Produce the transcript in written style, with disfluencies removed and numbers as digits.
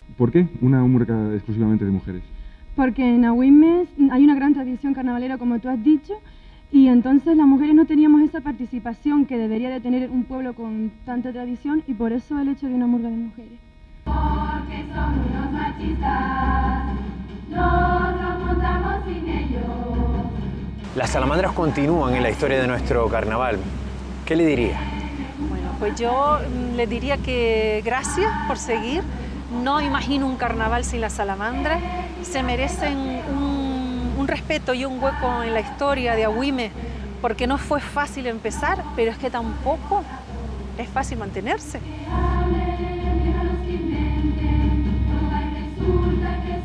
¿Por qué una murga exclusivamente de mujeres? Porque en Agüimes hay una gran tradición carnavalera, como tú has dicho, y entonces las mujeres no teníamos esa participación que debería de tener un pueblo con tanta tradición, y por eso el hecho de una murga de mujeres. Porque son unos machistas, nos montamos sin ellos. Las salamandras continúan en la historia de nuestro carnaval. ¿Qué le diría? Bueno, pues yo le diría que gracias por seguir. No imagino un carnaval sin las salamandras. Se merecen un respeto y un hueco en la historia de Agüimes, porque no fue fácil empezar, pero es que tampoco es fácil mantenerse.